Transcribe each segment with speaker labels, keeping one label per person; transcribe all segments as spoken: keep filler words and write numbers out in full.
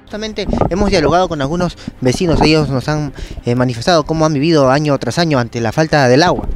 Speaker 1: Justamente hemos dialogado con algunos vecinos, ellos nos han eh, manifestado cómo han vivido año tras año ante la falta del agua.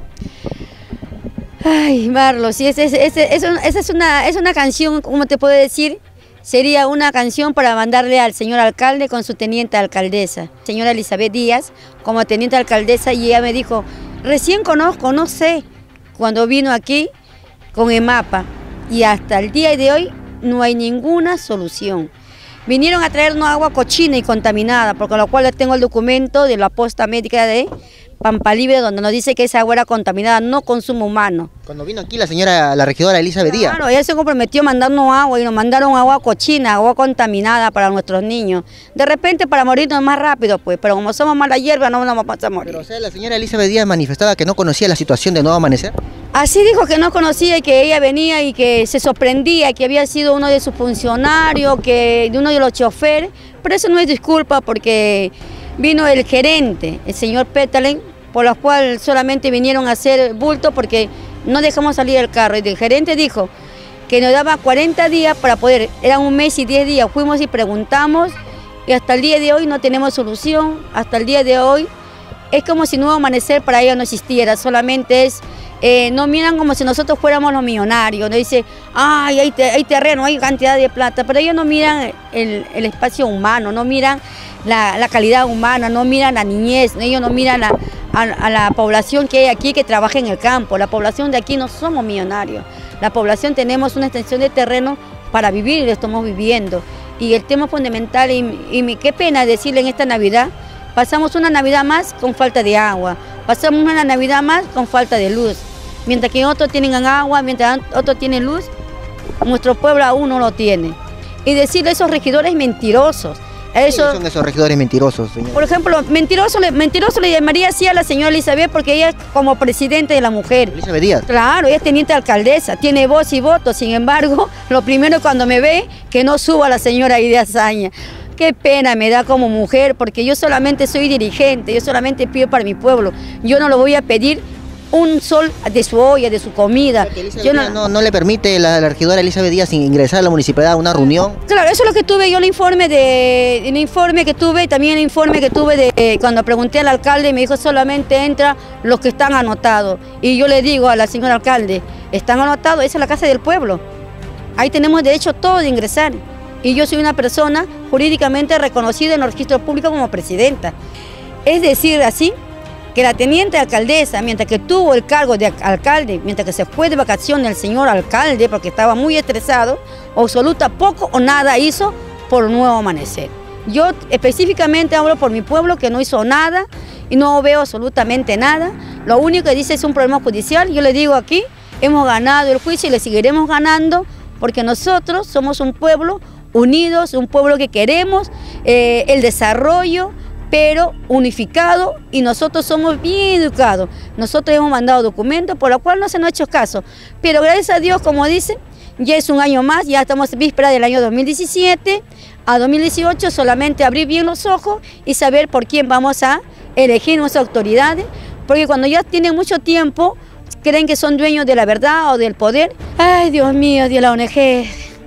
Speaker 2: Ay, Marlos, sí, esa es, es, es, es, es, una, es una canción, ¿cómo te puedo decir? Sería una canción para mandarle al señor alcalde con su teniente alcaldesa, señora Elizabeth Díaz, como teniente alcaldesa, y ella me dijo, recién conozco, no sé, cuando vino aquí con EMAPA, y hasta el día de hoy no hay ninguna solución. Vinieron a traernos agua cochina y contaminada, por lo cual tengo el documento de la posta médica de Pampa Libre, donde nos dice que esa agua era contaminada, no consumo humano.
Speaker 1: Cuando vino aquí la señora, la regidora Elizabeth Díaz.
Speaker 2: Claro, ella se comprometió a mandarnos agua y nos mandaron agua cochina, agua contaminada para nuestros niños. De repente para morirnos más rápido, pues, pero como somos mala hierba no nos vamos a morir.
Speaker 1: Pero, o sea, la señora Elizabeth Díaz manifestaba que no conocía la situación de Nuevo Amanecer.
Speaker 2: Así dijo, que no conocía y que ella venía y que se sorprendía que había sido uno de sus funcionarios, que de uno de los choferes, pero eso no es disculpa porque vino el gerente, el señor Petalen, por lo cual solamente vinieron a hacer bulto porque no dejamos salir el carro. Y el gerente dijo que nos daba cuarenta días para poder, eran un mes y diez días, fuimos y preguntamos y hasta el día de hoy no tenemos solución, hasta el día de hoy es como si Nuevo Amanecer para ellos no existiera, solamente es, eh, nos miran como si nosotros fuéramos los millonarios, nos dice, ay, hay, te, hay terreno, hay cantidad de plata, pero ellos no miran el, el espacio humano, no miran la, la calidad humana, no miran la niñez, ellos no miran a, a, a la población que hay aquí que trabaja en el campo. La población de aquí no somos millonarios, la población tenemos una extensión de terreno para vivir y lo estamos viviendo. Y el tema fundamental, y, y qué pena decirle en esta Navidad, pasamos una Navidad más con falta de agua, pasamos una Navidad más con falta de luz. Mientras que otros tienen agua, mientras otros tienen luz, nuestro pueblo aún no lo tiene. Y decirle a esos regidores mentirosos. Eso,
Speaker 1: ¿Quiénes son esos regidores mentirosos, señor?
Speaker 2: Por ejemplo, mentiroso, mentiroso le llamaría así a la señora Elizabeth porque ella es como presidente de la mujer.
Speaker 1: Elizabeth Díaz.
Speaker 2: Claro, ella es teniente alcaldesa, tiene voz y voto, sin embargo, lo primero cuando me ve, que no suba a la señora Idea Zaña. Qué pena me da como mujer, porque yo solamente soy dirigente, yo solamente pido para mi pueblo. Yo no lo voy a pedir un sol de su olla, de su comida.
Speaker 1: Yo no, no, no le permite la, la regidora Elizabeth Díaz ingresar a la municipalidad a una reunión.
Speaker 2: Claro, eso es lo que tuve yo, el informe de, el informe que tuve, y también el informe que tuve de eh, cuando pregunté al alcalde, me dijo solamente entra los que están anotados. Y yo le digo a la señora alcalde, están anotados, esa es la casa del pueblo. Ahí tenemos derecho todos de ingresar. Y yo soy una persona jurídicamente reconocida en el registro público como presidenta. Es decir, así, que la teniente alcaldesa, mientras que tuvo el cargo de alcalde, mientras que se fue de vacaciones el señor alcalde, porque estaba muy estresado, absoluta poco o nada hizo por Nuevo Amanecer. Yo específicamente hablo por mi pueblo, que no hizo nada y no veo absolutamente nada. Lo único que dice es un problema judicial. Yo le digo aquí, hemos ganado el juicio y le seguiremos ganando, porque nosotros somos un pueblo unidos, un pueblo que queremos eh, el desarrollo, pero unificado, y nosotros somos bien educados. Nosotros hemos mandado documentos por lo cual no se nos ha hecho caso, pero gracias a Dios, como dicen, ya es un año más, ya estamos en víspera del año dos mil diecisiete, a dos mil dieciocho solamente abrir bien los ojos y saber por quién vamos a elegir nuestras autoridades, porque cuando ya tienen mucho tiempo, creen que son dueños de la verdad o del poder. Ay, Dios mío, de la O N G,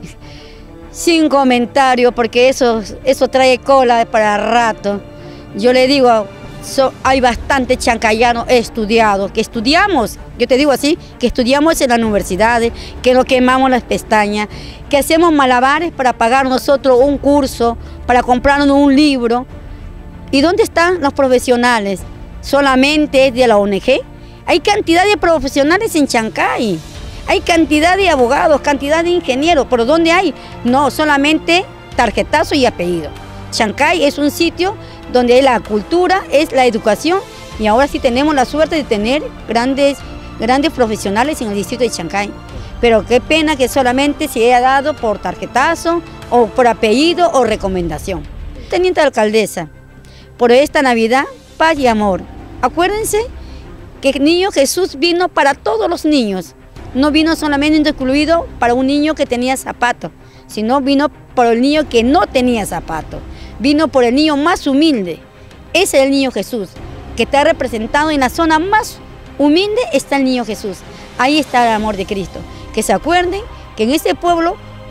Speaker 2: sin comentario, porque eso, eso trae cola para rato. Yo le digo, so, hay bastante chancayanos estudiados, que estudiamos, yo te digo así, que estudiamos en las universidades, que nos quemamos las pestañas, que hacemos malabares para pagar nosotros un curso, para comprarnos un libro. ¿Y dónde están los profesionales? ¿Solamente es de la O N G? Hay cantidad de profesionales en Chancay, hay cantidad de abogados, cantidad de ingenieros, ¿pero dónde hay? No, solamente tarjetazo y apellido. Chancay es un sitio donde la cultura es la educación, y ahora sí tenemos la suerte de tener grandes, grandes profesionales en el distrito de Chancay. Pero qué pena que solamente se haya dado por tarjetazo o por apellido o recomendación. Teniente alcaldesa, por esta Navidad, paz y amor. Acuérdense que el niño Jesús vino para todos los niños, no vino solamente incluido para un niño que tenía zapatos, sino vino por el niño que no tenía zapatos. Vino por el niño más humilde. Ese es el niño Jesús, que está representado en la zona más humilde, está el niño Jesús. Ahí está el amor de Cristo. Que se acuerden que en este pueblo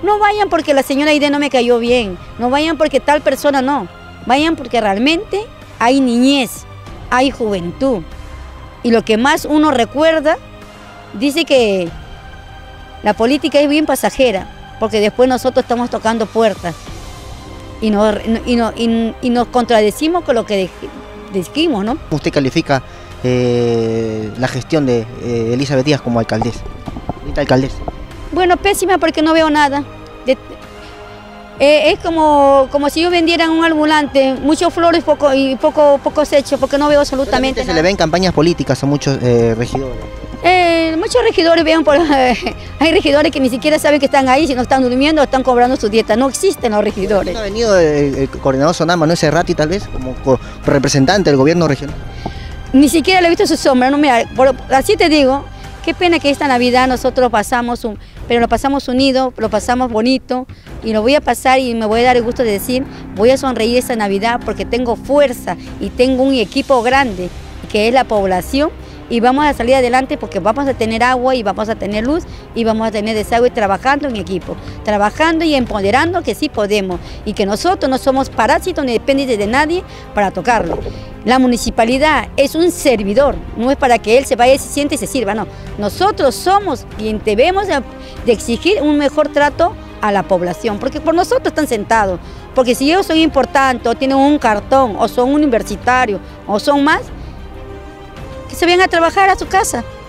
Speaker 2: No vayan porque la señora Aide no me cayó bien, no vayan porque tal persona no, vayan porque realmente hay niñez, hay juventud. Y lo que más uno recuerda, dice que la política es bien pasajera, porque después nosotros estamos tocando puertas y nos, y nos, y, y nos contradecimos con lo que dijimos, ¿no?
Speaker 1: ¿Usted califica eh, la gestión de eh, Elizabeth Díaz como alcaldesa? alcaldesa?
Speaker 2: Bueno, pésima porque no veo nada. De, eh, es como, como si yo vendiera un ambulante, muchos flores poco, y poco, pocos hechos, porque no veo absolutamente nada.
Speaker 1: Se le ven campañas políticas a muchos eh, regidores.
Speaker 2: Eh, muchos regidores ven por, eh, hay regidores que ni siquiera saben que están ahí, si no están durmiendo o están cobrando su dieta. No existen los regidores.
Speaker 1: ¿Ha venido el, el coordinador Sonama, no ese Ratti tal vez, como representante del gobierno regional?
Speaker 2: Ni siquiera le he visto su sombra. No, mira, por, así te digo, qué pena que esta Navidad nosotros pasamos, un, pero lo pasamos unido, lo pasamos bonito y lo voy a pasar y me voy a dar el gusto de decir, voy a sonreír esta Navidad porque tengo fuerza y tengo un equipo grande que es la población. Y vamos a salir adelante porque vamos a tener agua y vamos a tener luz y vamos a tener desagüe trabajando en equipo, trabajando y empoderando que sí podemos y que nosotros no somos parásitos ni dependientes de nadie para tocarlo. La municipalidad es un servidor, no es para que él se vaya, se siente y se sirva, no. Nosotros somos quien debemos de exigir un mejor trato a la población, porque por nosotros están sentados, porque si ellos son importantes o tienen un cartón o son universitarios o son más, que se vayan a trabajar a su casa.